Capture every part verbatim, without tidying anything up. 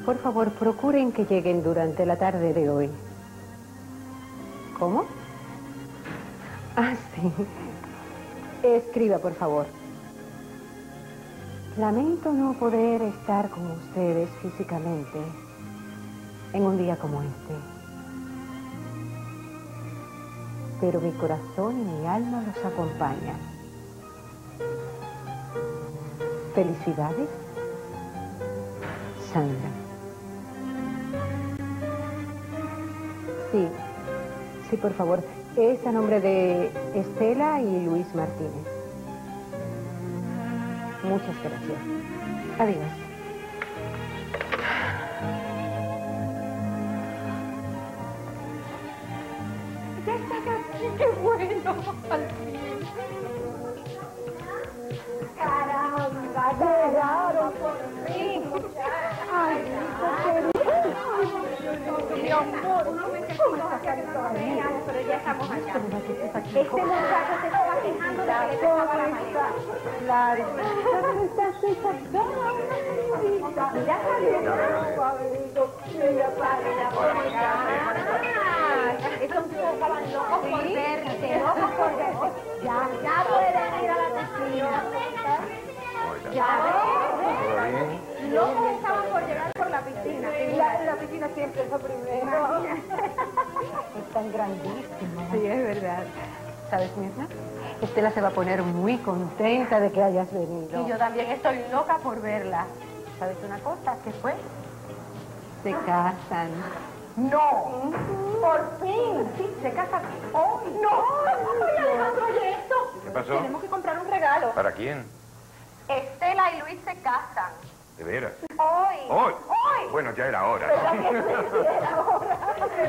por favor, procuren que lleguen durante la tarde de hoy. ¿Cómo? Ah, sí. Escriba, por favor. Lamento no poder estar con ustedes físicamente en un día como este. Pero mi corazón y mi alma los acompañan. Felicidades, Sandra. Sí, sí, por favor. Es a nombre de Estela y Luis Martínez. Muchas gracias. Adiós. Ya estás aquí, qué bueno, al fin. Caramba, llegaron por fin. Ay, mi amor, uno me quejó, pero ya estamos allá. Este muchacho se estaba quejando de que le pesaba la maleta. Claro. Mira, suavito. Mira, esos chicos estaban locos por verte, locos por verte. Ya, ya pueden ir a la piscina. Ya ves. Locos estaban por llegar por la piscina. La, la piscina siempre es lo primero. Es tan grandísimo. Sí, es verdad. ¿Sabes, Mirna? Estela se va a poner muy contenta de que hayas venido. Y yo también estoy loca por verla. ¿Sabes una cosa? ¿Qué fue? Se casan. No. Por fin. Sí, se casan hoy. No. Oye, Alejandro, oye esto. ¿Qué pasó? Tenemos que comprar un regalo. ¿Para quién? Estela y Luis se casan. ¿De veras? Hoy. ¿Hoy? Hoy. Bueno, ya era hora. ¿Verdad que sí? Era hora.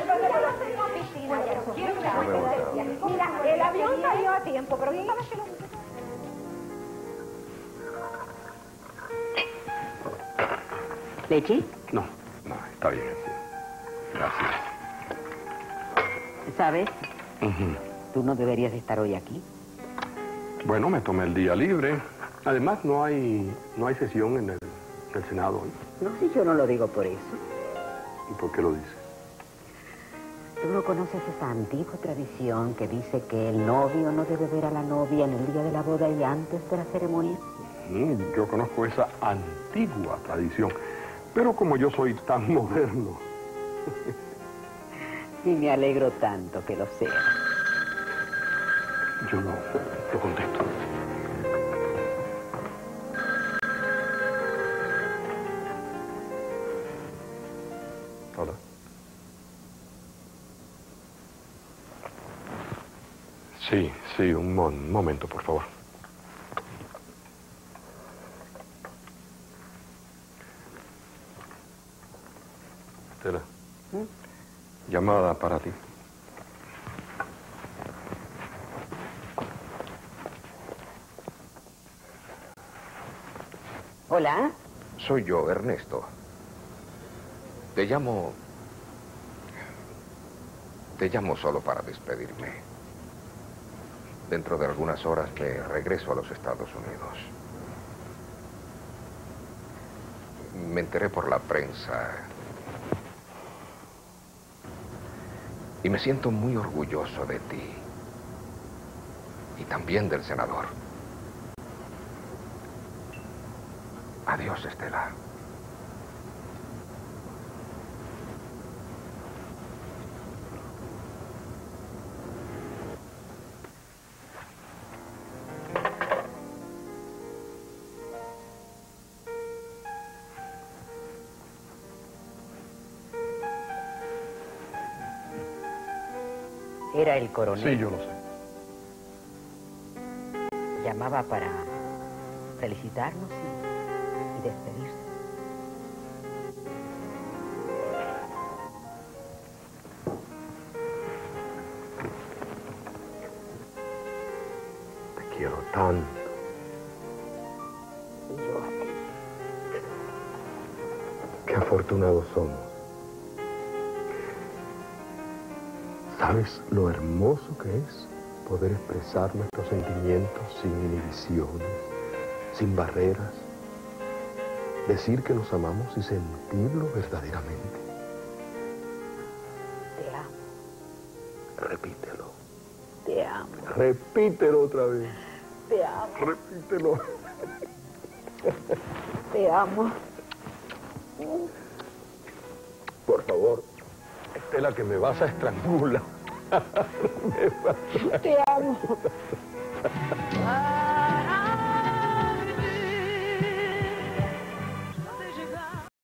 Quiero que No me gusta. Mira, el avión salió a tiempo, pero ¿quién sabe que lo... ¿Leche? No, no, está bien así. Gracias. ¿Sabes? Ujú. Tú no deberías estar hoy aquí. Bueno, me tomé el día libre. Además, no hay, no hay sesión en el, en el Senado hoy. No, si yo no lo digo por eso. ¿Y por qué lo dices? Tú no conoces esa antigua tradición que dice que el novio no debe ver a la novia en el día de la boda y antes de la ceremonia. Mm, yo conozco esa antigua tradición. Pero como yo soy tan moderno... Y me alegro tanto que lo seas. Yo no lo contesto. Hola. Sí, sí, un mon momento, por favor. Estela. ¿Mm? Llamada para ti. Hola. Soy yo, Ernesto. Te llamo... Te llamo solo para despedirme. Dentro de algunas horas me regreso a los Estados Unidos. Me enteré por la prensa. Y me siento muy orgulloso de ti. Y también del senador. Adiós, Estela. Era el coronel. Sí, yo lo sé. Llamaba para felicitarnos y, y despedirse. Te quiero tanto. Y yo a ti. Qué afortunados somos. ¿Sabes lo hermoso que es poder expresar nuestros sentimientos sin inhibiciones, sin barreras? decir que nos amamos y sentirlo verdaderamente. Te amo. Repítelo. Te amo. Repítelo otra vez. Te amo. Repítelo. Te amo. Por favor, Estela, que me vas a estrangular. Te amo. Ah.